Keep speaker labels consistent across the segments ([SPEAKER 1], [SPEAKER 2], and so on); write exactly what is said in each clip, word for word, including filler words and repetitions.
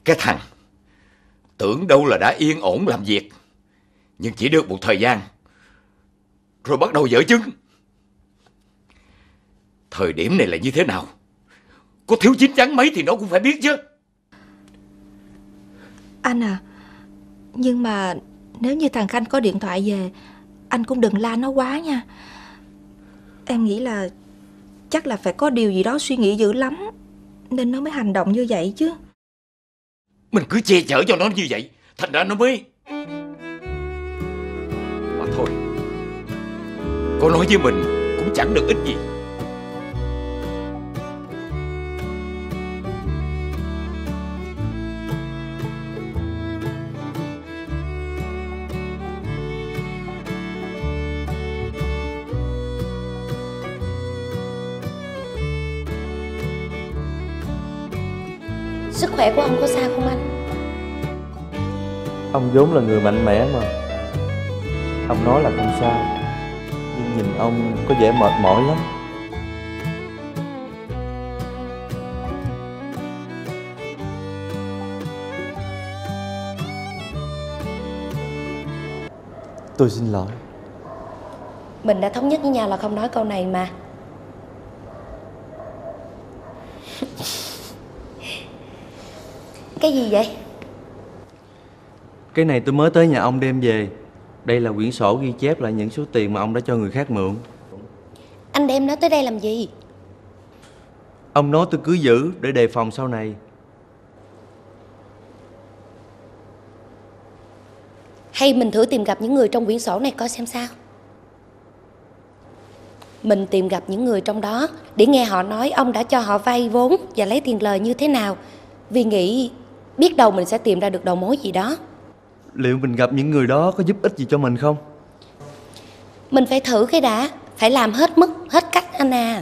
[SPEAKER 1] Cái thằng tưởng đâu là đã yên ổn làm việc, nhưng chỉ được một thời gian rồi bắt đầu dở chứng. Thời điểm này là như thế nào, có thiếu chín chắn mấy thì nó cũng phải biết chứ.
[SPEAKER 2] Anh à, nhưng mà nếu như thằng Khanh có điện thoại về, anh cũng đừng la nó quá nha. Em nghĩ là chắc là phải có điều gì đó suy nghĩ dữ lắm nên nó mới hành động như vậy chứ.
[SPEAKER 1] Mình cứ che chở cho nó như vậy, thành ra nó mới... Mà thôi, có nói với mình cũng chẳng được ích gì.
[SPEAKER 3] Sức khỏe của ông có sao không anh?
[SPEAKER 4] Ông vốn là người mạnh mẽ mà. Ông nói là không sao, nhưng nhìn ông có vẻ mệt mỏi lắm. Tôi xin lỗi.
[SPEAKER 3] Mình đã thống nhất với nhau là không nói câu này mà. Cái gì vậy?
[SPEAKER 4] Cái này tôi mới tới nhà ông đem về. Đây là quyển sổ ghi chép lại những số tiền mà ông đã cho người khác mượn.
[SPEAKER 3] Anh đem nó tới đây làm gì?
[SPEAKER 4] Ông nói tôi cứ giữ để đề phòng sau này.
[SPEAKER 3] Hay mình thử tìm gặp những người trong quyển sổ này coi xem sao. Mình tìm gặp những người trong đó để nghe họ nói ông đã cho họ vay vốn và lấy tiền lời như thế nào. Vì nghĩ biết đâu mình sẽ tìm ra được đầu mối gì đó.
[SPEAKER 4] Liệu mình gặp những người đó có giúp ích gì cho mình không?
[SPEAKER 3] Mình phải thử cái đã. Phải làm hết mức, hết cách anh à.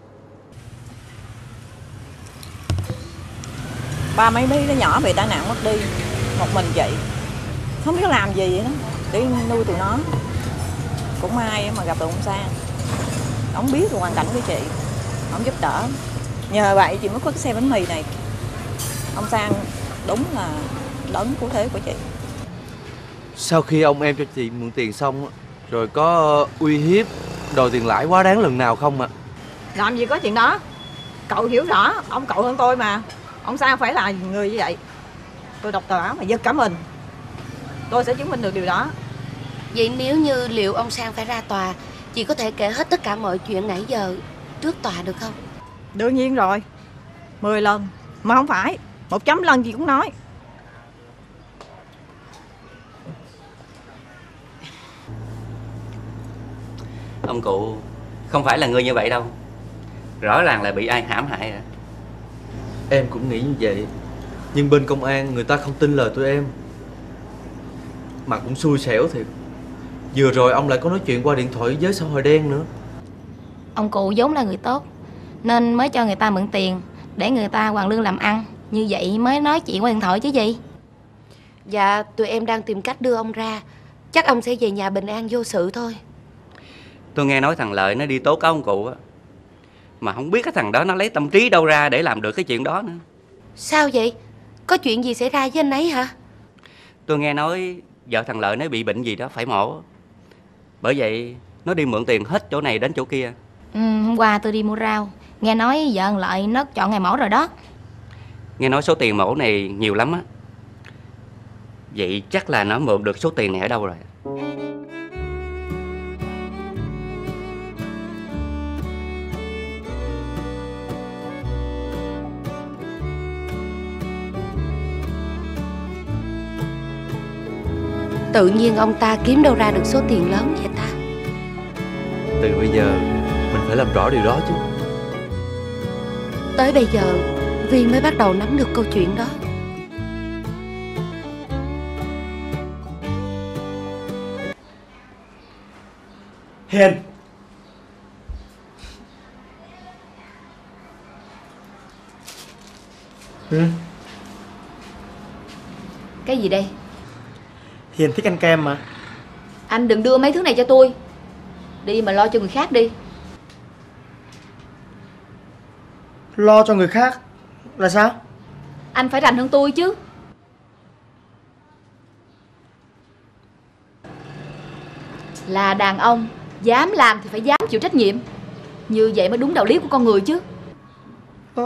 [SPEAKER 5] Ba mấy đứa nó nhỏ bị tai nạn mất đi, một mình chị không biết làm gì vậy đó để nuôi tụi nó. Cũng may mà gặp được ông Sang, ông biết được hoàn cảnh của chị, ông giúp đỡ. Nhờ vậy chị mới có cái xe bánh mì này. Ông Sang đúng là đấng cứu thế của chị.
[SPEAKER 4] Sau khi ông em cho chị mượn tiền xong rồi có uy hiếp đòi tiền lãi quá đáng lần nào không ạ? À?
[SPEAKER 5] Làm gì có chuyện đó. Cậu hiểu rõ, ông cậu hơn tôi mà. Ông Sang phải là người như vậy. Tôi đọc tờ báo mà giật cả mình. Tôi sẽ chứng minh được điều đó.
[SPEAKER 3] Vậy nếu như liệu ông Sang phải ra tòa, chị có thể kể hết tất cả mọi chuyện nãy giờ trước tòa được không?
[SPEAKER 5] Đương nhiên rồi. Mười lần mà không phải một trăm lần gì cũng nói.
[SPEAKER 6] Ông cụ không phải là người như vậy đâu. Rõ ràng là bị ai hãm hại à.
[SPEAKER 4] Em cũng nghĩ như vậy. Nhưng bên công an người ta không tin lời tụi em. Mà cũng xui xẻo thiệt. Vừa rồi ông lại có nói chuyện qua điện thoại với xã hội đen nữa.
[SPEAKER 2] Ông cụ vốn là người tốt nên mới cho người ta mượn tiền để người ta hoàn lương làm ăn. Như vậy mới nói chuyện qua điện thoại chứ gì.
[SPEAKER 3] Dạ, tụi em đang tìm cách đưa ông ra. Chắc ông sẽ về nhà bình an vô sự thôi.
[SPEAKER 6] Tôi nghe nói thằng Lợi nó đi tố cáo ông cụ á. Mà không biết cái thằng đó nó lấy tâm trí đâu ra để làm được cái chuyện đó nữa.
[SPEAKER 3] Sao vậy? Có chuyện gì xảy ra với anh ấy hả?
[SPEAKER 6] Tôi nghe nói vợ thằng Lợi nó bị bệnh gì đó phải mổ. Bởi vậy nó đi mượn tiền hết chỗ này đến chỗ kia.
[SPEAKER 2] Ừ, hôm qua tôi đi mua rau, nghe nói vợ thằng Lợi nó chọn ngày mổ rồi đó.
[SPEAKER 6] Nghe nói số tiền mổ này nhiều lắm á. Vậy chắc là nó mượn được số tiền này ở đâu rồi?
[SPEAKER 3] Tự nhiên ông ta kiếm đâu ra được số tiền lớn vậy ta?
[SPEAKER 4] Từ bây giờ mình phải làm rõ điều đó chứ.
[SPEAKER 3] Tới bây giờ Vi mới bắt đầu nắm được câu chuyện đó.
[SPEAKER 4] Hiền.
[SPEAKER 7] Ừ.
[SPEAKER 2] Cái gì đây?
[SPEAKER 7] Hiền thích ăn kem mà.
[SPEAKER 2] Anh đừng đưa mấy thứ này cho tôi. Đi mà lo cho người khác đi.
[SPEAKER 7] Lo cho người khác là sao?
[SPEAKER 2] Anh phải rành hơn tôi chứ.
[SPEAKER 8] Là đàn ông, dám làm thì phải dám chịu trách nhiệm. Như vậy mới đúng đạo lý của con người chứ.
[SPEAKER 7] Ơ,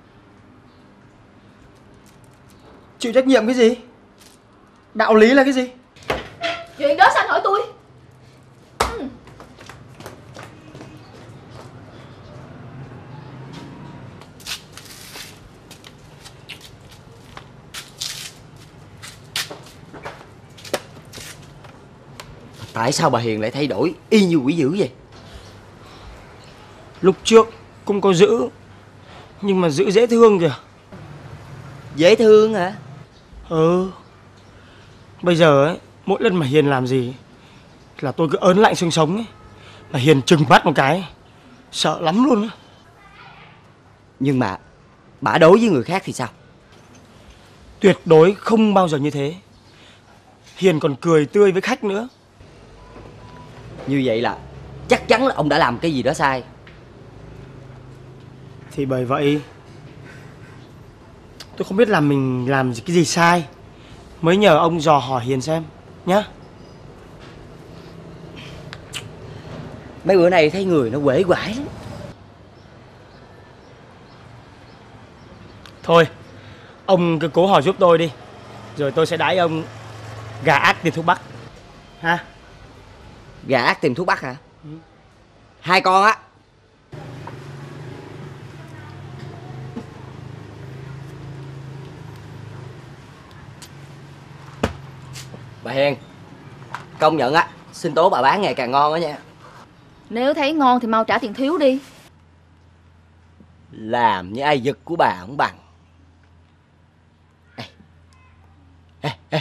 [SPEAKER 7] chịu trách nhiệm cái gì? Đạo lý là cái gì?
[SPEAKER 8] Chuyện đó sao anh hỏi tôi? Ừ.
[SPEAKER 9] Tại sao bà Hiền lại thay đổi y như quỷ dữ vậy?
[SPEAKER 7] Lúc trước cũng có dữ, nhưng mà dữ dễ thương kìa.
[SPEAKER 9] Dễ thương hả?
[SPEAKER 7] Ừ. Bây giờ ấy, mỗi lần mà Hiền làm gì là tôi cứ ớn lạnh xương sống ấy. Mà Hiền trừng mắt một cái, sợ lắm luôn á.
[SPEAKER 9] Nhưng mà bà đối với người khác thì sao?
[SPEAKER 7] Tuyệt đối không bao giờ như thế. Hiền còn cười tươi với khách nữa.
[SPEAKER 9] Như vậy là chắc chắn là ông đã làm cái gì đó sai.
[SPEAKER 7] Thì bởi vậy tôi không biết là mình làm cái gì sai, mới nhờ ông dò hỏi Hiền xem nhá.
[SPEAKER 9] Mấy bữa nay thấy người nó uể oải lắm.
[SPEAKER 7] Thôi, ông cứ cố hỏi giúp tôi đi, rồi tôi sẽ đãi ông gà ác tiền thuốc bắc ha.
[SPEAKER 9] Gà ác tìm thuốc bắc hả? Ừ. Hai con á. Bà Hiền, công nhận á, sinh tố bà bán ngày càng ngon á nha.
[SPEAKER 8] Nếu thấy ngon thì mau trả tiền thiếu đi.
[SPEAKER 9] Làm như ai giật của bà không bằng. Ê, ê, ê.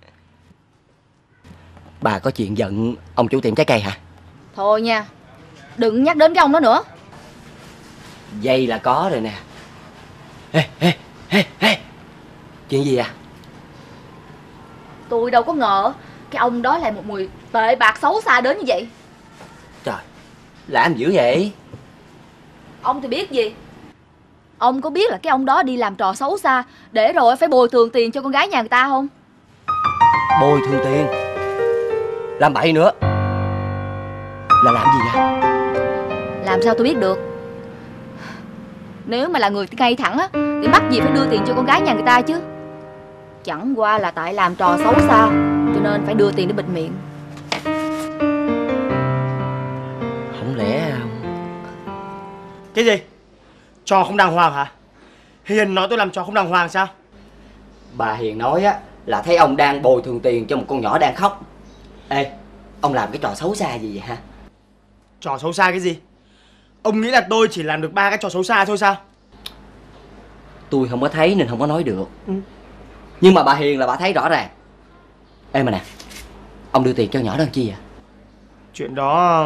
[SPEAKER 9] Bà có chuyện giận ông chủ tiệm trái cây hả?
[SPEAKER 8] Thôi nha, đừng nhắc đến cái ông đó nữa.
[SPEAKER 9] Vậy là có rồi nè. Ê, ê, ê, ê. Chuyện gì à?
[SPEAKER 8] Tôi đâu có ngờ cái ông đó là một người tệ bạc xấu xa đến như vậy.
[SPEAKER 9] Trời, làm dữ vậy?
[SPEAKER 8] Ông thì biết gì. Ông có biết là cái ông đó đi làm trò xấu xa để rồi phải bồi thường tiền cho con gái nhà người ta không?
[SPEAKER 9] Bồi thường tiền? Làm bậy nữa? Là làm gì vậy?
[SPEAKER 8] Làm sao tôi biết được. Nếu mà là người ngay thẳng á thì mắc gì phải đưa tiền cho con gái nhà người ta chứ. Chẳng qua là tại làm trò xấu xa cho nên phải đưa tiền để bịt miệng.
[SPEAKER 9] Không lẽ...
[SPEAKER 7] Cái gì? Trò không đàng hoàng hả? Hiền nói tôi làm trò không đàng hoàng sao?
[SPEAKER 9] Bà Hiền nói á là thấy ông đang bồi thường tiền cho một con nhỏ đang khóc. Ê, ông làm cái trò xấu xa gì vậy hả?
[SPEAKER 7] Trò xấu xa cái gì? Ông nghĩ là tôi chỉ làm được ba cái trò xấu xa thôi sao?
[SPEAKER 9] Tôi không có thấy nên không có nói được.
[SPEAKER 7] Ừ.
[SPEAKER 9] Nhưng mà bà Hiền là bà thấy rõ ràng. Ê mà nè, ông đưa tiền cho nhỏ đó làm chi vậy?
[SPEAKER 7] Chuyện đó...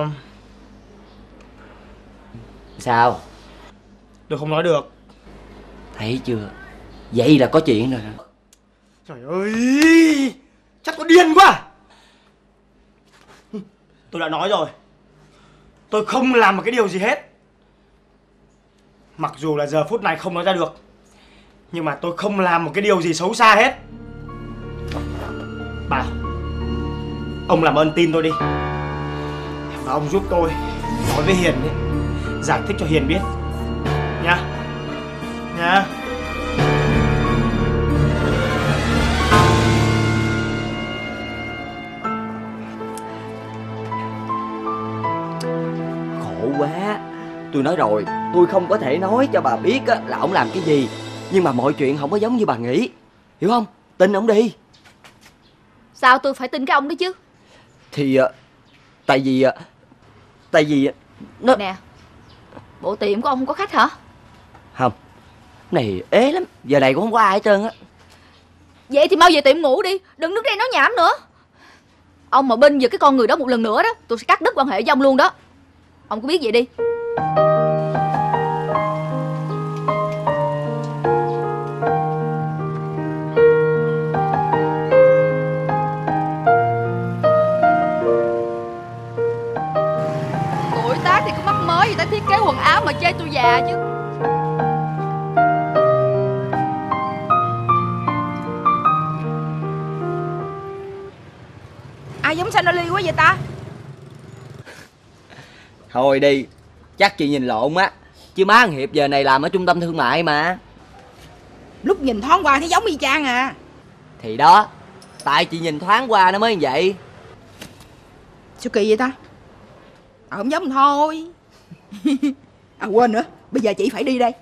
[SPEAKER 9] Sao?
[SPEAKER 7] Tôi không nói được.
[SPEAKER 9] Thấy chưa? Vậy là có chuyện rồi.
[SPEAKER 7] Trời ơi, chắc tôi điên quá. Tôi đã nói rồi, tôi không làm một cái điều gì hết. Mặc dù là giờ phút này không nói ra được, nhưng mà tôi không làm một cái điều gì xấu xa hết. Bà, ông làm ơn tin tôi đi. Và ông giúp tôi nói với Hiền ấy, giải thích cho Hiền biết nha. Nha.
[SPEAKER 9] Khổ quá. Tôi nói rồi, tôi không có thể nói cho bà biết á, là ông làm cái gì. Nhưng mà mọi chuyện không có giống như bà nghĩ, hiểu không? Tin ông đi.
[SPEAKER 8] Sao tôi phải tin cái ông đó chứ?
[SPEAKER 9] Thì uh, tại vì uh, Tại vì uh, nó...
[SPEAKER 8] Nè, bộ tiệm của ông không có khách hả?
[SPEAKER 9] Không, này ế lắm. Giờ này cũng không có ai hết trơn á.
[SPEAKER 8] Vậy thì mau về tiệm ngủ đi, đừng đứng đây nói nhảm nữa. Ông mà binh giật cái con người đó một lần nữa đó, tôi sẽ cắt đứt quan hệ với ông luôn đó. Ông cứ biết vậy đi. Tuổi tác thì có mắc mới gì tới thiết kế quần áo mà chê tôi già chứ.
[SPEAKER 2] Ai giống Sanoli quá vậy ta?
[SPEAKER 9] Thôi đi, chắc chị nhìn lộn á. Chứ má thằng Hiệp giờ này làm ở trung tâm thương mại mà.
[SPEAKER 10] Lúc nhìn thoáng qua thấy giống y chang à.
[SPEAKER 9] Thì đó, tại chị nhìn thoáng qua nó mới như vậy.
[SPEAKER 10] Sao kỳ vậy ta? Ờ không giống thôi. À quên nữa, bây giờ chị phải đi đây.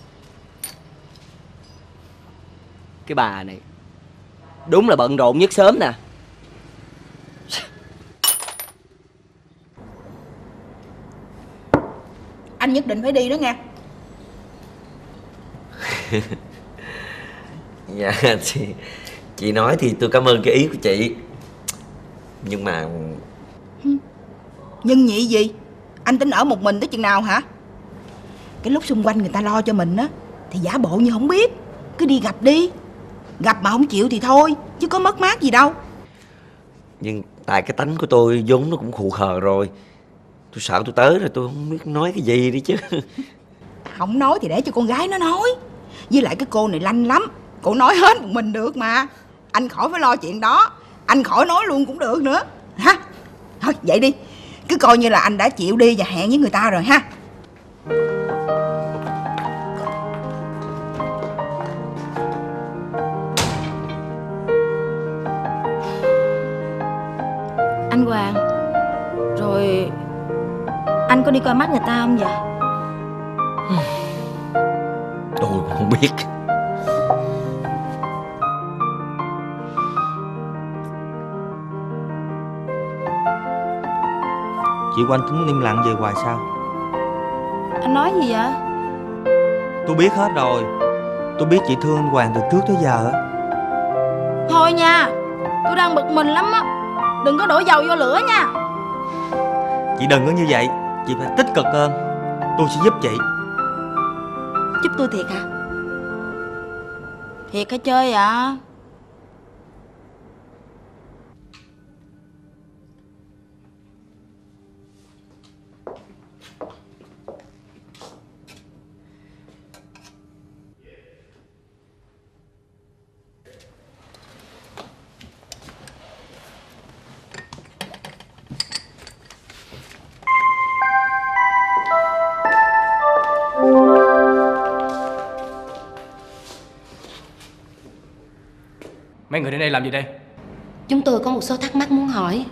[SPEAKER 9] Cái bà này đúng là bận rộn nhất sớm nè.
[SPEAKER 10] Anh nhất định phải đi đó nha.
[SPEAKER 11] Dạ chị, chị nói thì tôi cảm ơn cái ý của chị. Nhưng mà...
[SPEAKER 10] Nhưng nhị gì? Anh tính ở một mình tới chừng nào hả? Cái lúc xung quanh người ta lo cho mình á thì giả bộ như không biết. Cứ đi gặp đi. Gặp mà không chịu thì thôi, chứ có mất mát gì đâu.
[SPEAKER 11] Nhưng tại cái tánh của tôi vốn nó cũng khù khờ rồi. Tôi sợ tôi tới rồi tôi không biết nói cái gì đi chứ.
[SPEAKER 10] Không nói thì để cho con gái nó nói. Với lại cái cô này lanh lắm. Cô nói hết một mình được mà. Anh khỏi phải lo chuyện đó. Anh khỏi nói luôn cũng được nữa. Hả? Thôi vậy đi. Cứ coi như là anh đã chịu đi và hẹn với người ta rồi ha.
[SPEAKER 2] Anh Hoàng, rồi anh có đi coi mắt người ta không vậy?
[SPEAKER 11] Tôi không biết.
[SPEAKER 4] Chị Oanh tính im lặng về hoài sao?
[SPEAKER 2] Anh nói gì vậy?
[SPEAKER 4] Tôi biết hết rồi. Tôi biết chị thương anh Hoàng từ trước tới giờ á.
[SPEAKER 2] Thôi nha, tôi đang bực mình lắm á. Đừng có đổ dầu vô lửa nha.
[SPEAKER 4] Chị đừng có như vậy. Chị phải tích cực hơn. Tôi sẽ giúp chị.
[SPEAKER 2] Giúp tôi thiệt hả? Thiệt hả chơi ạ?
[SPEAKER 12] Mấy người đến đây làm gì đây?
[SPEAKER 3] Chúng tôi có một số thắc mắc muốn hỏi.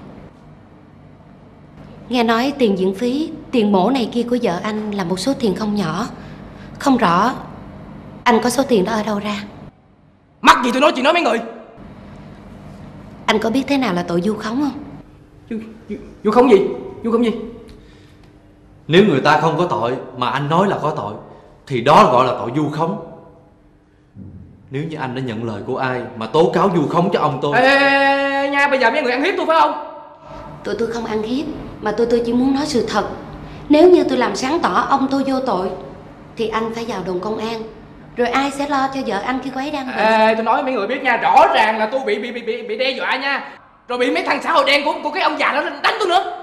[SPEAKER 3] Nghe nói tiền viện phí, tiền mổ này kia của vợ anh là một số tiền không nhỏ. Không rõ anh có số tiền đó ở đâu ra.
[SPEAKER 12] Mắc gì tôi nói chuyện nói mấy người.
[SPEAKER 3] Anh có biết thế nào là tội vu khống không?
[SPEAKER 12] Vu khống gì? Vu khống gì?
[SPEAKER 4] Nếu người ta không có tội mà anh nói là có tội thì đó gọi là tội vu khống. Nếu như anh đã nhận lời của ai mà tố cáo vu khống cho ông tôi.
[SPEAKER 12] Ê, ê, ê nha, bây giờ mấy người ăn hiếp tôi phải không?
[SPEAKER 3] Tụi tôi không ăn hiếp, mà tụi tôi chỉ muốn nói sự thật. Nếu như tôi làm sáng tỏ ông tôi vô tội thì anh phải vào đồn công an. Rồi ai sẽ lo cho vợ anh khi cô ấy đang bệnh?
[SPEAKER 12] Ê, tôi nói mấy người biết nha, rõ ràng là tôi bị bị bị bị, bị đe dọa nha. Rồi bị mấy thằng xã hội đen của của cái ông già đó đánh tôi nữa.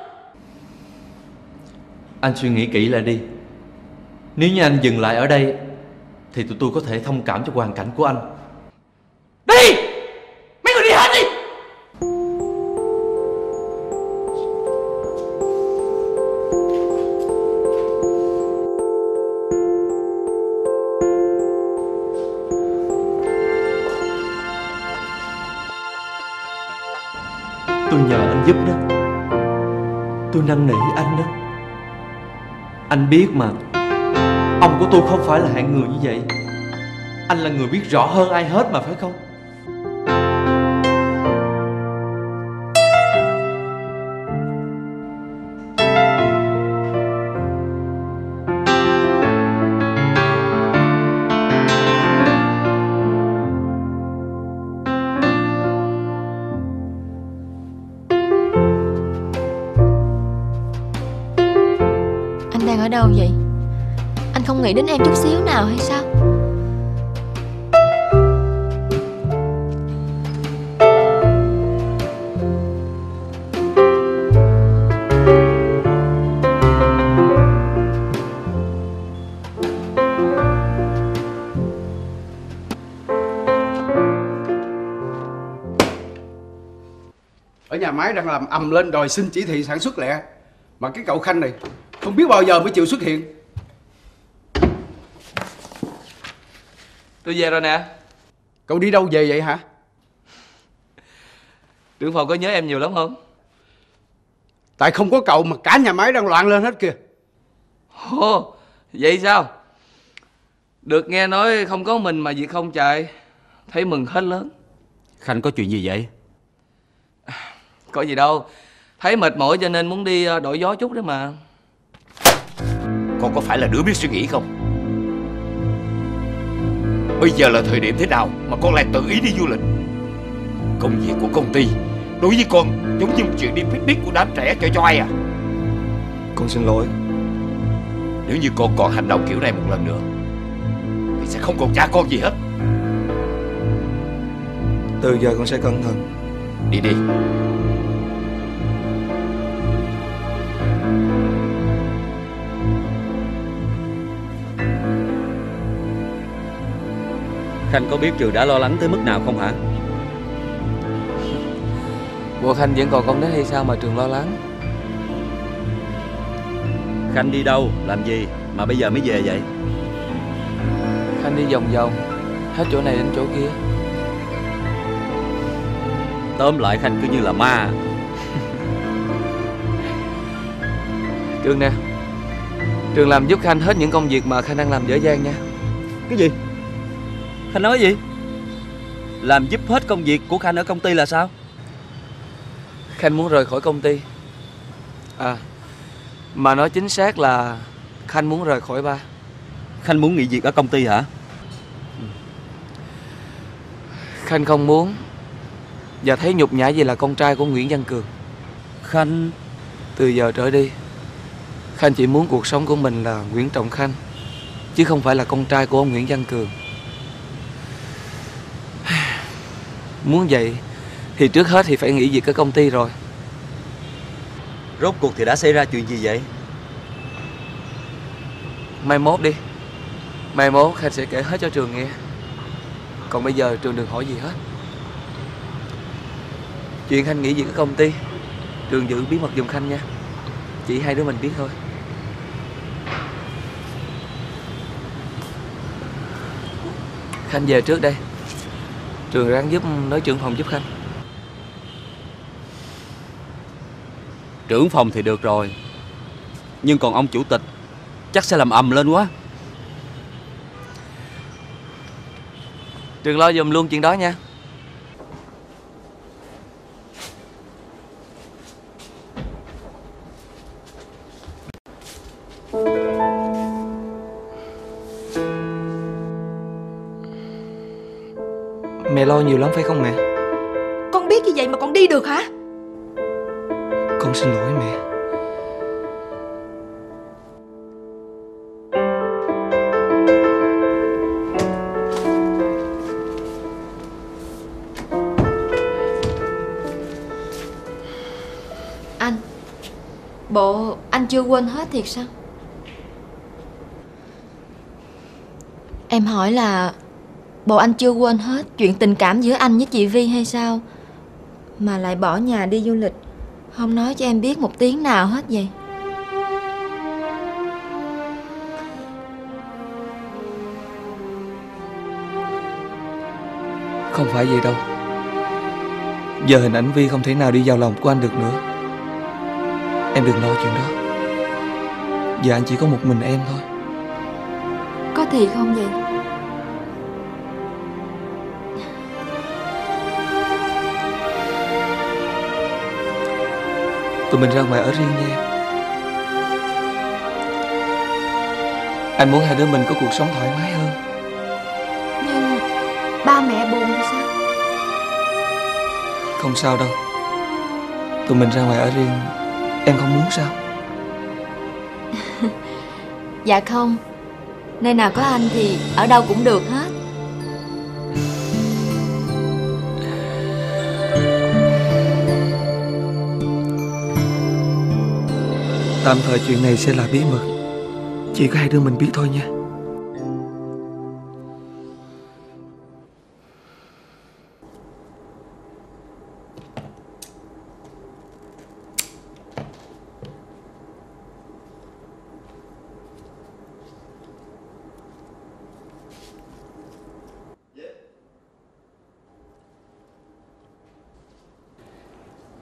[SPEAKER 4] Anh suy nghĩ kỹ lại đi. Nếu như anh dừng lại ở đây thì tụi tôi có thể thông cảm cho hoàn cảnh của anh.
[SPEAKER 12] Đi! Mấy người đi hết đi!
[SPEAKER 4] Tôi nhờ anh giúp đó. Tôi năn nỉ anh đó. Anh biết mà, ông của tôi không phải là hạng người như vậy. Anh là người biết rõ hơn ai hết mà phải không?
[SPEAKER 2] Anh đang ở đâu vậy? Anh không nghĩ đến em chút xíu nào hay sao?
[SPEAKER 13] Ở nhà máy đang làm ầm lên đòi xin chỉ thị sản xuất lẹ. Mà cái cậu Khanh này không biết bao giờ mới chịu xuất hiện.
[SPEAKER 12] Tôi về rồi nè.
[SPEAKER 13] Cậu đi đâu về vậy hả?
[SPEAKER 12] Trưởng phòng có nhớ em nhiều lắm không?
[SPEAKER 13] Tại không có cậu mà cả nhà máy đang loạn lên hết kìa.
[SPEAKER 12] Ồ, vậy sao? Được nghe nói không có mình mà việc không chạy, thấy mừng hết lớn.
[SPEAKER 6] Khanh có chuyện gì vậy?
[SPEAKER 12] Có gì đâu, thấy mệt mỏi cho nên muốn đi đổi gió chút đấy mà.
[SPEAKER 1] Con có phải là đứa biết suy nghĩ không? Bây giờ là thời điểm thế nào mà con lại tự ý đi du lịch? Công việc của công ty đối với con giống như một chuyện đi picnic của đám trẻ cho choi à.
[SPEAKER 4] Con xin lỗi.
[SPEAKER 1] Nếu như con còn hành động kiểu này một lần nữa thì sẽ không còn cha con gì hết.
[SPEAKER 4] Từ giờ con sẽ cẩn thận.
[SPEAKER 1] Đi đi.
[SPEAKER 6] Khanh có biết Trường đã lo lắng tới mức nào không hả?
[SPEAKER 12] Bộ Khanh vẫn còn con nít hay sao mà Trường lo lắng?
[SPEAKER 6] Khanh đi đâu, làm gì mà bây giờ mới về vậy?
[SPEAKER 12] Khanh đi vòng vòng, hết chỗ này đến chỗ kia.
[SPEAKER 6] Tóm lại Khanh cứ như là ma.
[SPEAKER 12] Trường nè, Trường làm giúp Khanh hết những công việc mà Khanh đang làm dở dang nha.
[SPEAKER 6] Cái gì? Khanh nói gì? Làm giúp hết công việc của Khanh ở công ty là sao?
[SPEAKER 12] Khanh muốn rời khỏi công ty. À, mà nói chính xác là Khanh muốn rời khỏi ba.
[SPEAKER 6] Khanh muốn nghỉ việc ở công ty hả?
[SPEAKER 12] Khanh không muốn và thấy nhục nhã vì là con trai của Nguyễn Văn Cường.
[SPEAKER 6] Khanh...
[SPEAKER 12] Từ giờ trở đi, Khanh chỉ muốn cuộc sống của mình là Nguyễn Trọng Khanh, chứ không phải là con trai của ông Nguyễn Văn Cường. Muốn vậy thì trước hết thì phải nghỉ việc ở công ty rồi.
[SPEAKER 6] Rốt cuộc thì đã xảy ra chuyện gì vậy?
[SPEAKER 12] Mai mốt đi, mai mốt Khanh sẽ kể hết cho Trường nghe. Còn bây giờ Trường đừng hỏi gì hết. Chuyện Khanh nghỉ việc ở công ty, Trường giữ bí mật giùm Khanh nha. Chỉ hai đứa mình biết thôi. Khanh về trước đây. Trường ráng giúp nói trưởng phòng giúp Khanh.
[SPEAKER 6] Trưởng phòng thì được rồi, nhưng còn ông chủ tịch chắc sẽ làm ầm lên quá.
[SPEAKER 12] Trường lo giùm luôn chuyện đó nha. Mẹ lo nhiều lắm phải không mẹ?
[SPEAKER 2] Con biết như vậy mà con đi được hả?
[SPEAKER 12] Con xin lỗi mẹ.
[SPEAKER 8] Anh, bộ anh chưa quên hết thiệt sao? Em hỏi là bộ anh chưa quên hết chuyện tình cảm giữa anh với chị Vi hay sao? Mà lại bỏ nhà đi du lịch, không nói cho em biết một tiếng nào hết vậy?
[SPEAKER 12] Không phải vậy đâu. Giờ hình ảnh Vi không thể nào đi vào lòng của anh được nữa. Em đừng lo chuyện đó. Giờ anh chỉ có một mình em thôi.
[SPEAKER 8] Có thiệt không vậy?
[SPEAKER 12] Tụi mình ra ngoài ở riêng nha em. Anh muốn hai đứa mình có cuộc sống thoải mái hơn.
[SPEAKER 8] Nhưng ba mẹ buồn thì sao?
[SPEAKER 12] Không sao đâu. Tụi mình ra ngoài ở riêng, em không muốn sao?
[SPEAKER 8] Dạ không. Nơi nào có anh thì ở đâu cũng được hết.
[SPEAKER 12] Tạm thời chuyện này sẽ là bí mật, chỉ có hai đứa mình biết thôi nha.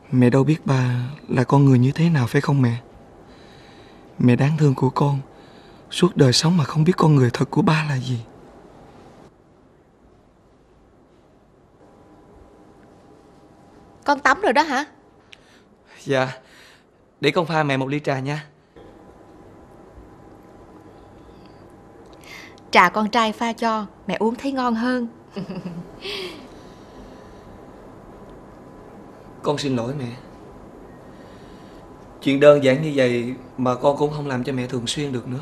[SPEAKER 12] Mẹ đâu biết ba là con người như thế nào phải không mẹ? Mẹ đáng thương của con suốt đời sống mà không biết con người thật của ba là gì.
[SPEAKER 2] Con tắm rồi đó hả?
[SPEAKER 12] Dạ. Để con pha mẹ một ly trà nha.
[SPEAKER 2] Trà con trai pha cho, mẹ uống thấy ngon hơn.
[SPEAKER 12] Con xin lỗi mẹ. Chuyện đơn giản như vậy mà con cũng không làm cho mẹ thường xuyên được nữa.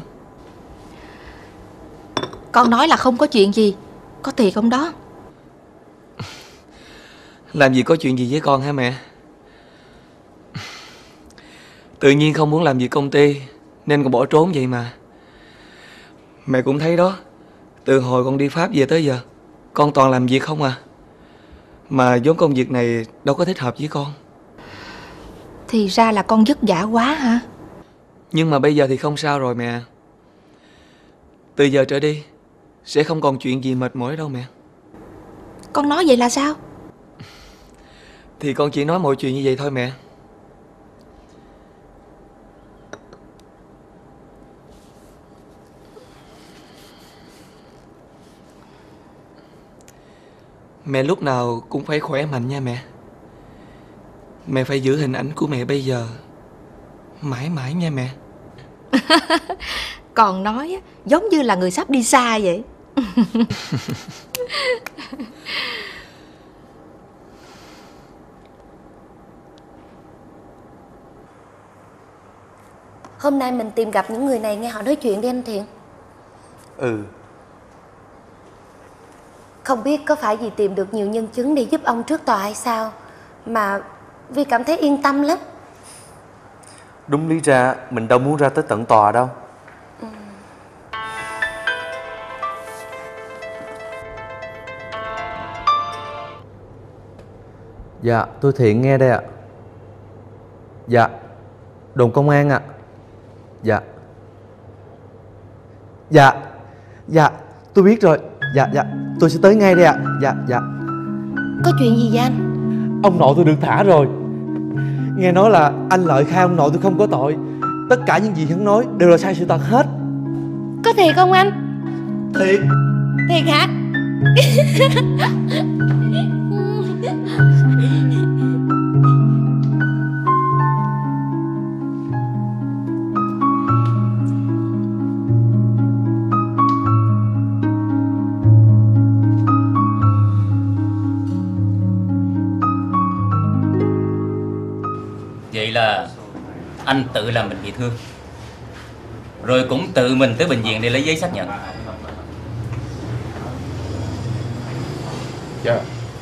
[SPEAKER 2] Con nói là không có chuyện gì. Có thiệt không đó?
[SPEAKER 12] Làm gì có chuyện gì với con hả mẹ? Tự nhiên không muốn làm việc công ty nên con bỏ trốn vậy mà. Mẹ cũng thấy đó, từ hồi con đi Pháp về tới giờ con toàn làm việc không à. Mà vốn công việc này đâu có thích hợp với con.
[SPEAKER 2] Thì ra là con vất vả quá hả?
[SPEAKER 12] Nhưng mà bây giờ thì không sao rồi mẹ. Từ giờ trở đi sẽ không còn chuyện gì mệt mỏi đâu mẹ.
[SPEAKER 2] Con nói vậy là sao?
[SPEAKER 12] Thì con chỉ nói mọi chuyện như vậy thôi mẹ. Mẹ lúc nào cũng phải khỏe mạnh nha mẹ. Mẹ phải giữ hình ảnh của mẹ bây giờ mãi mãi nha mẹ.
[SPEAKER 2] Còn nói giống như là người sắp đi xa vậy.
[SPEAKER 3] Hôm nay mình tìm gặp những người này nghe họ nói chuyện đi anh Thiện.
[SPEAKER 4] Ừ.
[SPEAKER 3] Không biết có phải vì tìm được nhiều nhân chứng để giúp ông trước tòa hay sao mà Vi cảm thấy yên tâm lắm.
[SPEAKER 4] Đúng lý ra mình đâu muốn ra tới tận tòa đâu.
[SPEAKER 3] Ừ.
[SPEAKER 4] Dạ, tôi Thiện nghe đây ạ. Dạ, đồn công an ạ. Dạ. Dạ, dạ, tôi biết rồi. Dạ, dạ, tôi sẽ tới ngay đây ạ. Dạ, dạ.
[SPEAKER 3] Có chuyện gì vậy anh?
[SPEAKER 4] Ông nội tôi được thả rồi. Nghe nói là anh Lợi khai ông nội tôi không có tội. Tất cả những gì hắn nói đều là sai sự thật hết.
[SPEAKER 3] Có thiệt không anh?
[SPEAKER 4] Thiệt.
[SPEAKER 3] Thiệt hả?
[SPEAKER 6] Vậy là anh tự làm mình bị thương, rồi cũng tự mình tới bệnh viện để lấy giấy xác nhận.
[SPEAKER 1] Dạ.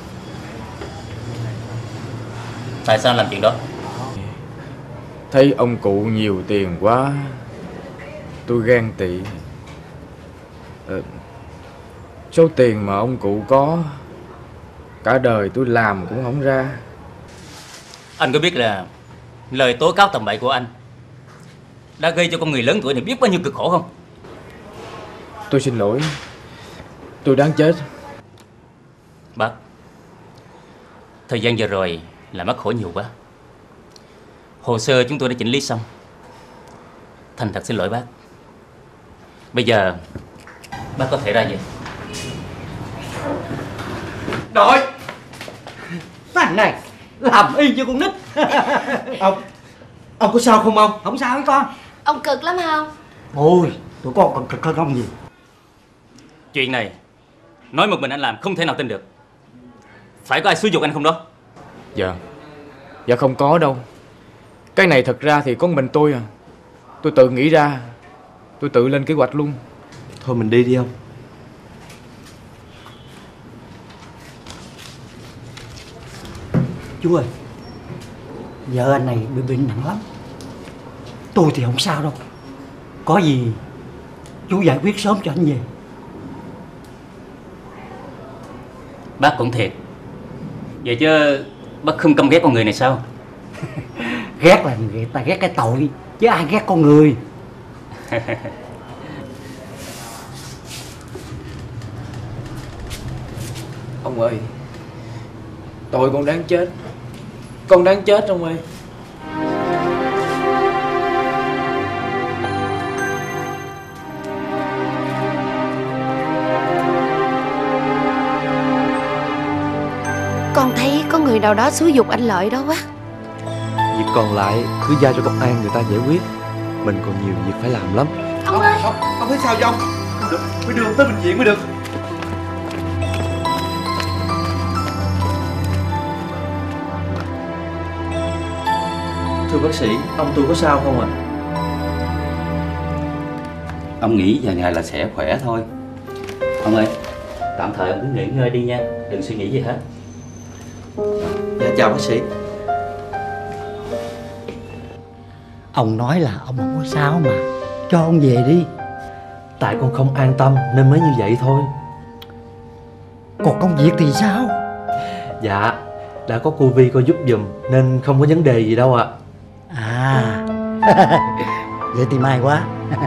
[SPEAKER 6] Tại sao làm chuyện đó?
[SPEAKER 1] Thấy ông cụ nhiều tiền quá, tôi ghen tị. ờ, Số tiền mà ông cụ có cả đời tôi làm cũng không ra.
[SPEAKER 6] Anh có biết là lời tố cáo tầm bậy của anh đã gây cho con người lớn tuổi này biết bao nhiêu cực khổ không?
[SPEAKER 1] Tôi xin lỗi, tôi đáng chết.
[SPEAKER 6] Bác, thời gian vừa rồi là mất khổ nhiều quá. Hồ sơ chúng tôi đã chỉnh lý xong. Thành thật xin lỗi bác. Bây giờ bác có thể ra về.
[SPEAKER 13] Đội thằng này làm y như con nít. Ông Ông có sao không ông? Không sao với con.
[SPEAKER 3] Ông cực lắm không?
[SPEAKER 13] Ôi, tụi con còn cực hơn ông gì.
[SPEAKER 6] Chuyện này nói một mình anh làm không thể nào tin được. Phải có ai xúi giục anh không đó?
[SPEAKER 1] Dạ. Dạ không có đâu. Cái này thật ra thì có mình tôi à. Tôi tự nghĩ ra. Tôi tự lên kế hoạch luôn.
[SPEAKER 4] Thôi mình đi đi ông.
[SPEAKER 13] Chú ơi, vợ anh này bị bệnh nặng lắm. Tôi thì không sao đâu. Có gì chú giải quyết sớm cho anh về.
[SPEAKER 6] Bác cũng thiệt. Vậy chứ bác không căm ghét con người này sao?
[SPEAKER 13] Ghét là người ta ghét cái tội, chứ ai ghét con người.
[SPEAKER 1] Ông ơi, tôi cũng đáng chết. Con đáng chết ông ơi.
[SPEAKER 3] Con thấy có người nào đó xúi giục anh Lợi đó quá.
[SPEAKER 4] Việc còn lại cứ giao cho công an người ta giải quyết. Mình còn nhiều việc phải làm lắm.
[SPEAKER 3] Ông ơi.
[SPEAKER 4] Ông, ông thấy sao vậy ông? Không được, phải đưa ông tới bệnh viện mới được. Thưa bác sĩ, ông tôi có sao không ạ? À?
[SPEAKER 6] Ông nghĩ vài ngày là sẽ khỏe thôi. Ông ơi, tạm thời ông cứ nghỉ ngơi đi nha, đừng suy nghĩ gì hết.
[SPEAKER 4] Dạ chào bác sĩ.
[SPEAKER 13] Ông nói là ông không có sao mà, cho ông về đi.
[SPEAKER 4] Tại con không an tâm nên mới như vậy thôi.
[SPEAKER 13] Còn công việc thì sao?
[SPEAKER 4] Dạ, đã có cô Vi coi giúp giùm nên không có vấn đề gì đâu ạ.
[SPEAKER 13] À, vậy thì may quá.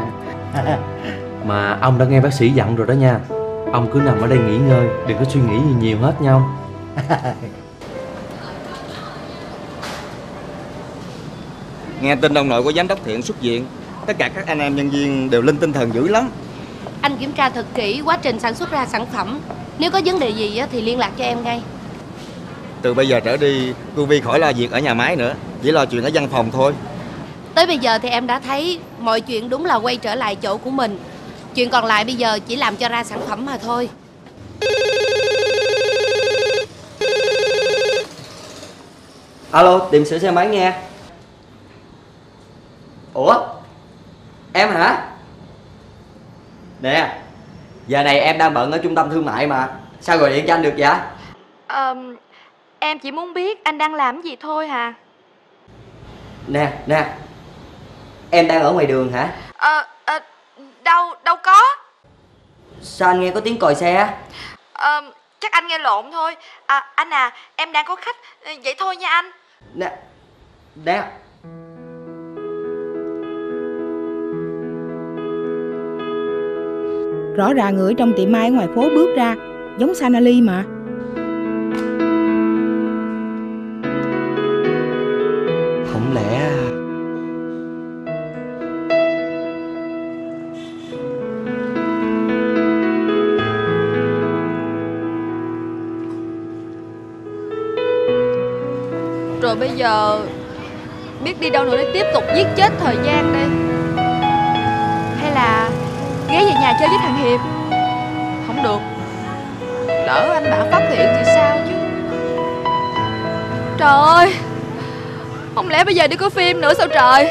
[SPEAKER 4] Mà ông đã nghe bác sĩ dặn rồi đó nha. Ông cứ nằm ở đây nghỉ ngơi, đừng có suy nghĩ gì nhiều hết nha ông.
[SPEAKER 9] Nghe tin ông nội của giám đốc Thiện xuất viện, tất cả các anh em nhân viên đều lên tinh thần dữ lắm.
[SPEAKER 3] Anh kiểm tra thật kỹ quá trình sản xuất ra sản phẩm. Nếu có vấn đề gì thì liên lạc cho em ngay.
[SPEAKER 9] Từ bây giờ trở đi, cô Vi khỏi lo việc ở nhà máy nữa, chỉ lo chuyện ở văn phòng thôi.
[SPEAKER 3] Tới bây giờ thì em đã thấy mọi chuyện đúng là quay trở lại chỗ của mình. Chuyện còn lại bây giờ chỉ làm cho ra sản phẩm mà thôi.
[SPEAKER 9] Alo, tiệm sửa xe máy nghe. Ủa? Em hả? Nè, giờ này em đang bận ở trung tâm thương mại mà. Sao gọi điện cho anh được vậy?
[SPEAKER 8] Ờ, em chỉ muốn biết anh đang làm gì thôi hả?
[SPEAKER 9] Nè, nè, em đang ở ngoài đường hả?
[SPEAKER 8] Ờ, ờ, đâu, đâu có.
[SPEAKER 9] Sao anh nghe có tiếng còi xe?
[SPEAKER 8] Ờ, chắc anh nghe lộn thôi. À, anh à, em đang có khách, vậy thôi nha anh.
[SPEAKER 9] Nè, nè.
[SPEAKER 10] Rõ ràng người trong tiệm mai ở ngoài phố bước ra giống Sanali mà.
[SPEAKER 9] Không lẽ...
[SPEAKER 8] Rồi bây giờ biết đi đâu nữa để tiếp tục giết chết thời gian đây? Hay là ghé về nhà chơi với thằng Hiệp? Không được, lỡ anh Bảo phát hiện thì sao chứ. Trời ơi, không lẽ bây giờ đi coi phim nữa sao trời?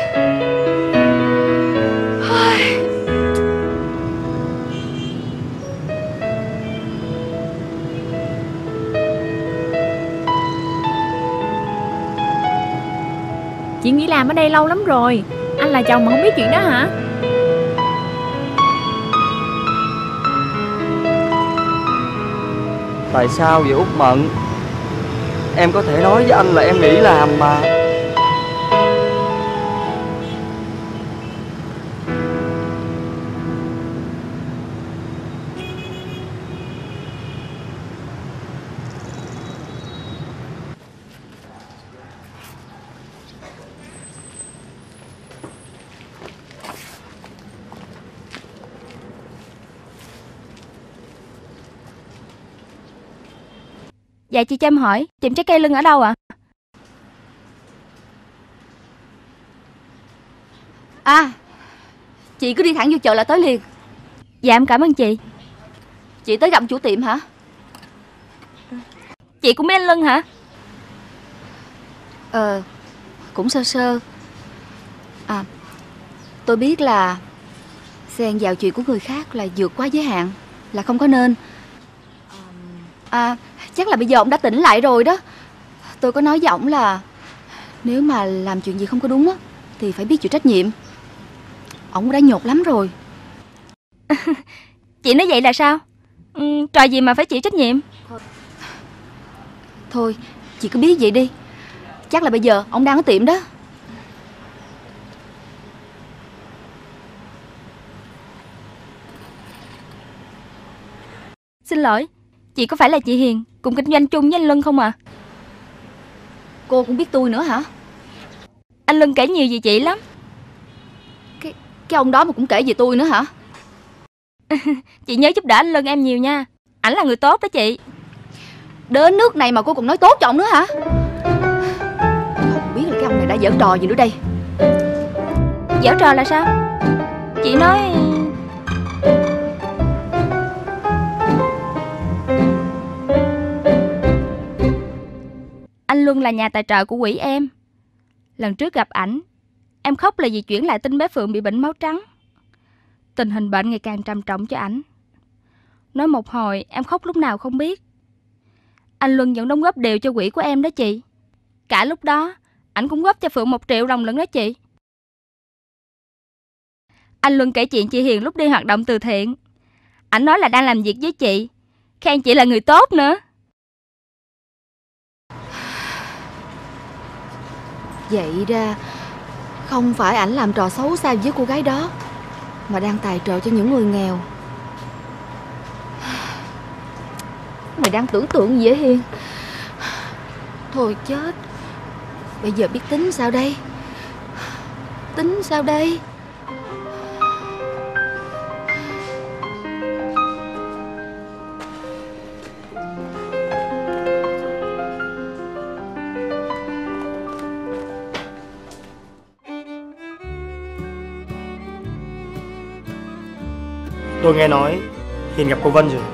[SPEAKER 14] Chị nghỉ làm ở đây lâu lắm rồi. Anh là chồng mà không biết chuyện đó hả?
[SPEAKER 9] Tại sao vậy Út Mận? Em có thể nói với anh là em nghỉ làm mà.
[SPEAKER 14] Dạ chị cho em hỏi, tiệm trái cây Lân ở đâu ạ?
[SPEAKER 8] À, chị cứ đi thẳng vô chợ là tới liền.
[SPEAKER 14] Dạ em cảm ơn chị.
[SPEAKER 8] Chị tới gặp chủ tiệm hả?
[SPEAKER 14] Chị cũng biết anh Lân hả?
[SPEAKER 8] Ờ, cũng sơ sơ. À, tôi biết là xen vào chuyện của người khác là vượt quá giới hạn, là không có nên. À, chắc là bây giờ ông đã tỉnh lại rồi đó. Tôi có nói với ổng là nếu mà làm chuyện gì không có đúng á thì phải biết chịu trách nhiệm. Ổng đã nhột lắm rồi.
[SPEAKER 14] Chị nói vậy là sao? Ừ, trò gì mà phải chịu trách nhiệm?
[SPEAKER 8] Thôi, chị cứ biết vậy đi. Chắc là bây giờ ông đang ở tiệm đó.
[SPEAKER 14] Xin lỗi, chị có phải là chị Hiền cùng kinh doanh chung với anh Lân không ạ? À?
[SPEAKER 15] Cô cũng biết tôi nữa hả?
[SPEAKER 14] Anh Luân kể nhiều về chị lắm.
[SPEAKER 15] Cái cái ông đó mà cũng kể về tôi nữa hả?
[SPEAKER 14] Chị nhớ giúp đỡ anh Luân em nhiều nha. Ảnh là người tốt đó chị.
[SPEAKER 15] Đến nước này mà cô còn nói tốt cho ông nữa hả? Không biết là cái ông này đã giở trò gì nữa đây.
[SPEAKER 14] Giở trò là sao? Chị nói... Anh Luân là nhà tài trợ của quỹ em. Lần trước gặp ảnh, em khóc là vì chuyển lại tin bé Phượng bị bệnh máu trắng. Tình hình bệnh ngày càng trầm trọng cho ảnh. Nói một hồi em khóc lúc nào không biết. Anh Luân vẫn đóng góp đều cho quỹ của em đó chị. Cả lúc đó ảnh cũng góp cho Phượng một triệu đồng lận đó chị. Anh Luân kể chuyện chị Hiền lúc đi hoạt động từ thiện. Ảnh nói là đang làm việc với chị, khen chị là người tốt nữa.
[SPEAKER 8] Vậy ra không phải ảnh làm trò xấu xa với cô gái đó, mà đang tài trợ cho những người nghèo. Mày đang tưởng tượng gì vậy Hiền? Thôi chết, bây giờ biết tính sao đây? Tính sao đây?
[SPEAKER 7] Tôi nghe nói Hiền gặp cô Vân rồi.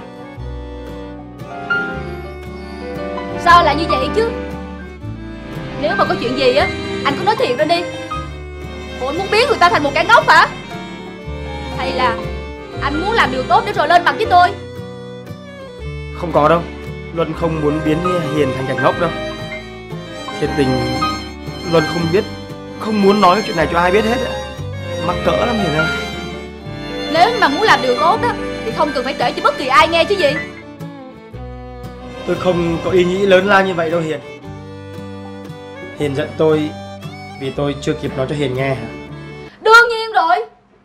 [SPEAKER 15] Sao lại như vậy chứ? Nếu mà có chuyện gì á, anh cứ nói thiệt ra đi. Ủa, anh muốn biến người ta thành một kẻ ngốc hả? Hay là anh muốn làm điều tốt để rồi lên mặt với tôi?
[SPEAKER 7] Không có đâu, Luân không muốn biến Hiền thành kẻ ngốc đâu. Thiệt tình Luân không biết, không muốn nói chuyện này cho ai biết hết á. Mắc cỡ lắm Hiền ơi.
[SPEAKER 15] Nếu mà muốn làm điều tốt á thì không cần phải kể cho bất kỳ ai nghe chứ gì.
[SPEAKER 7] Tôi không có ý nghĩ lớn lao như vậy đâu Hiền. Hiền giận tôi vì tôi chưa kịp nói cho Hiền nghe hả?
[SPEAKER 15] Đương nhiên rồi.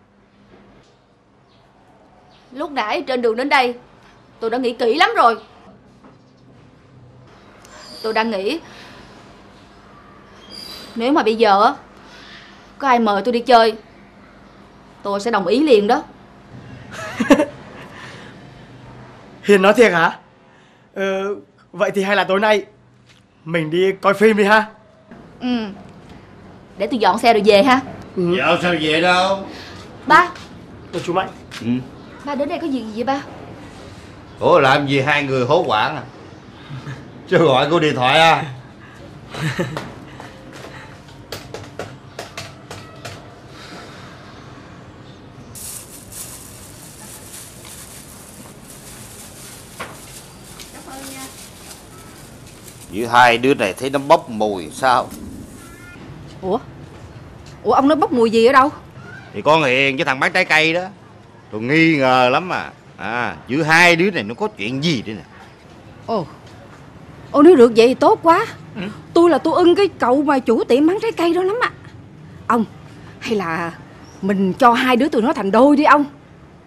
[SPEAKER 15] Lúc nãy trên đường đến đây tôi đã nghĩ kỹ lắm rồi. Tôi đang nghĩ nếu mà bây giờ á có ai mời tôi đi chơi, tôi sẽ đồng ý liền đó.
[SPEAKER 7] Hiền nói thiệt hả? Ờ, vậy thì hay là tối nay mình đi coi phim đi ha?
[SPEAKER 15] Ừ. Để tôi dọn xe rồi về ha.
[SPEAKER 7] Ừ.
[SPEAKER 16] Dạo sao về đâu?
[SPEAKER 15] Ba.
[SPEAKER 7] Tôi chú Mạnh.
[SPEAKER 16] Ừ.
[SPEAKER 15] Ba đến đây có gì vậy ba?
[SPEAKER 16] Ủa làm gì hai người hốt hoảng à? Chứ gọi cô điện thoại à? Giữa hai đứa này thấy nó bốc mùi sao?
[SPEAKER 15] Ủa? Ủa ông nói bốc mùi gì ở đâu?
[SPEAKER 16] Thì con Hiền với thằng bán trái cây đó. Tôi nghi ngờ lắm mà. À, giữa hai đứa này nó có chuyện gì đây nè.
[SPEAKER 10] Ồ. Ồ, nếu được vậy thì tốt quá. Ừ. Tôi là tôi ưng cái cậu mà chủ tiệm bán trái cây đó lắm ạ. À. Ông, hay là mình cho hai đứa tụi nó thành đôi đi ông.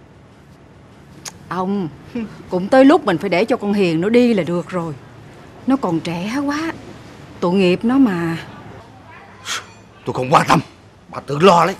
[SPEAKER 10] Ông, cũng tới lúc mình phải để cho con Hiền nó đi là được rồi. Nó còn trẻ quá, tội nghiệp nó mà.
[SPEAKER 16] Tôi không quan tâm, bà tự lo lấy.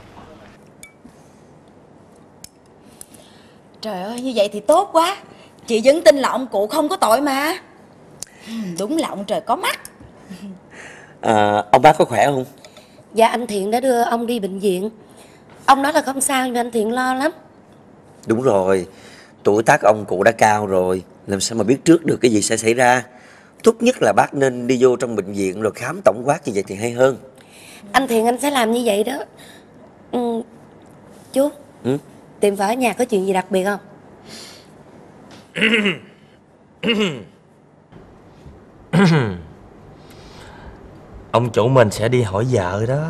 [SPEAKER 10] Trời ơi, như vậy thì tốt quá. Chị vẫn tin là ông cụ không có tội mà. Đúng là ông trời có mắt.
[SPEAKER 11] À, ông bác có khỏe không?
[SPEAKER 3] Dạ anh Thiện đã đưa ông đi bệnh viện. Ông nói là không sao nhưng anh Thiện lo lắm.
[SPEAKER 11] Đúng rồi, tuổi tác ông cụ đã cao rồi, làm sao mà biết trước được cái gì sẽ xảy ra. Tốt nhất là bác nên đi vô trong bệnh viện rồi khám tổng quát như vậy thì hay hơn.
[SPEAKER 3] Anh Thiện anh sẽ làm như vậy đó. Ừ. Chú, ừ? Tiệm phở ở nhà có chuyện gì đặc biệt không?
[SPEAKER 4] Ông chủ mình sẽ đi hỏi vợ đó.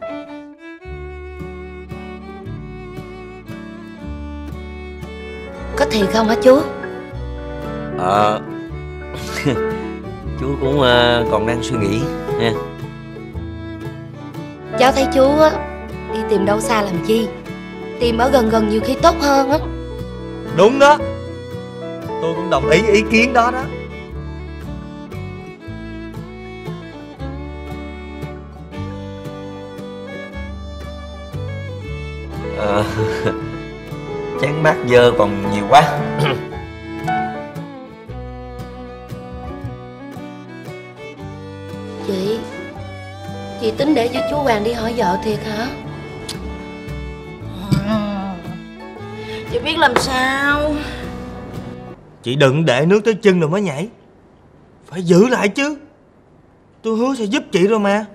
[SPEAKER 3] Có thiệt không hả chú?
[SPEAKER 11] Ờ chú cũng uh, còn đang suy nghĩ nha.
[SPEAKER 3] Cháu thấy chú á đi tìm đâu xa làm chi, tìm ở gần gần nhiều khi tốt hơn á.
[SPEAKER 4] Đúng đó, tôi cũng đồng ý ý kiến đó đó.
[SPEAKER 11] Ờ, chán bát dơ còn nhiều quá.
[SPEAKER 3] Chị Chị tính để cho chú Hoàng đi hỏi vợ thiệt hả?
[SPEAKER 10] Chị biết làm sao.
[SPEAKER 4] Chị đừng để nước tới chân rồi mới nhảy. Phải giữ lại chứ. Tôi hứa sẽ giúp chị rồi mà.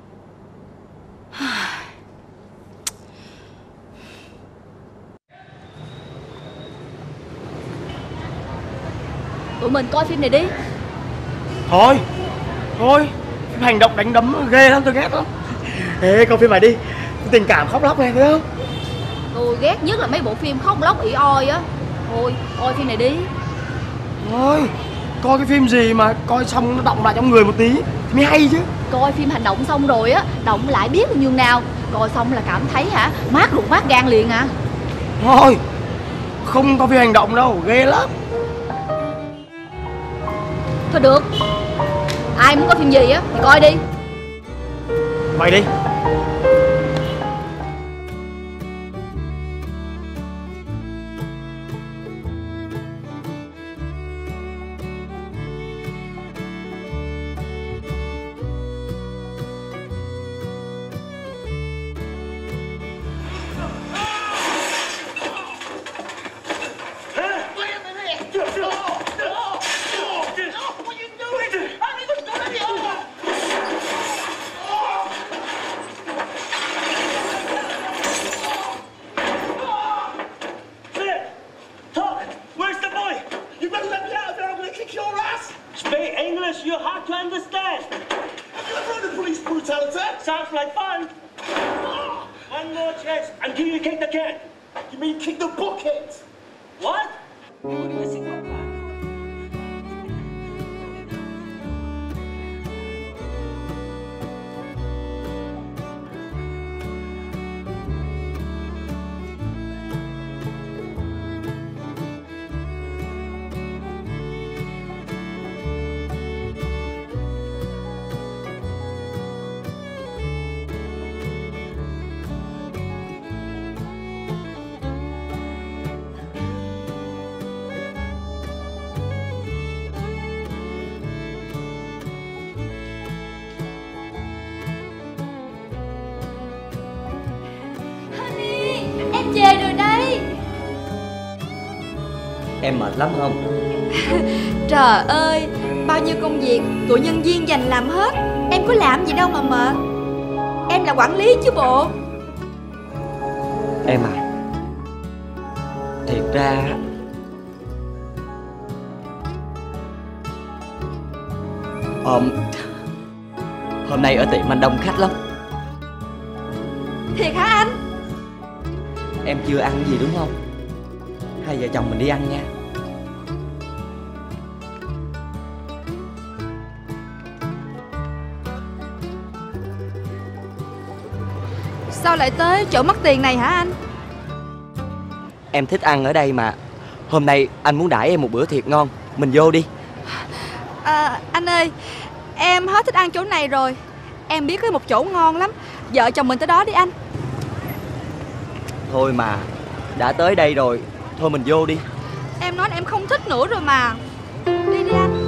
[SPEAKER 15] Tụi mình coi phim này đi.
[SPEAKER 7] Thôi, thôi, phim hành động đánh đấm ghê lắm, tôi ghét lắm. Ê, coi phim này đi, tình cảm khóc lóc này, thấy không?
[SPEAKER 15] Tôi ghét nhất là mấy bộ phim khóc lóc ỉ oi á. Thôi, coi phim này đi.
[SPEAKER 7] Thôi, coi cái phim gì mà coi xong nó động lại trong người một tí mới hay chứ.
[SPEAKER 15] Coi phim hành động xong rồi á, động lại biết bao nhiêu nào. Coi xong là cảm thấy hả, mát ruột mát gan liền à.
[SPEAKER 7] Thôi, không có phim hành động đâu, ghê lắm.
[SPEAKER 15] Thôi được, ai muốn coi phim gì á thì coi đi.
[SPEAKER 7] Mày đi.
[SPEAKER 15] Về rồi đây.
[SPEAKER 9] Em mệt lắm không?
[SPEAKER 8] Trời ơi, bao nhiêu công việc tụi nhân viên dành làm hết. Em có làm gì đâu mà mệt. Em là quản lý chứ bộ.
[SPEAKER 9] Em à, thiệt ra Hôm Hôm nay ở tiệm anh đông khách lắm.
[SPEAKER 8] Thiệt hả anh?
[SPEAKER 9] Em chưa ăn gì đúng không? Hai vợ chồng mình đi ăn nha.
[SPEAKER 8] Sao lại tới chỗ mất tiền này hả anh?
[SPEAKER 9] Em thích ăn ở đây mà. Hôm nay anh muốn đãi em một bữa thiệt ngon. Mình vô đi.
[SPEAKER 8] À, anh ơi, em hết thích ăn chỗ này rồi. Em biết có một chỗ ngon lắm. Vợ chồng mình tới đó đi anh.
[SPEAKER 9] Thôi mà, đã tới đây rồi, thôi mình vô đi.
[SPEAKER 8] Em nói là em không thích nữa rồi mà. Đi đi anh.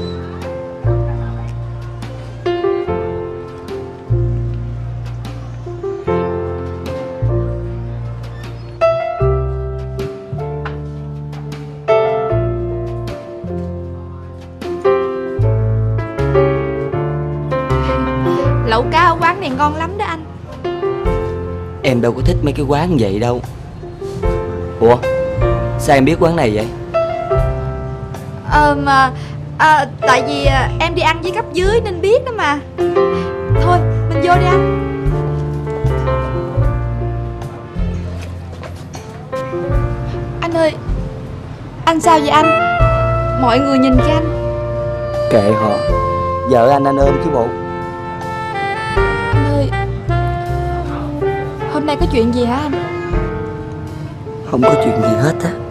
[SPEAKER 8] Lẩu cá ở quán này ngon lắm đó anh.
[SPEAKER 9] Em đâu có thích mấy cái quán vậy đâu. Ủa, sao em biết quán này vậy?
[SPEAKER 8] Ờ mà à, tại vì em đi ăn với cấp dưới nên biết đó mà. Thôi mình vô đi anh. Anh ơi, anh sao vậy anh? Mọi người nhìn cái anh.
[SPEAKER 9] Kệ họ, vợ anh anh ôm chứ bộ.
[SPEAKER 8] Anh ơi, hôm nay có chuyện gì hả anh?
[SPEAKER 9] Không có chuyện gì hết á.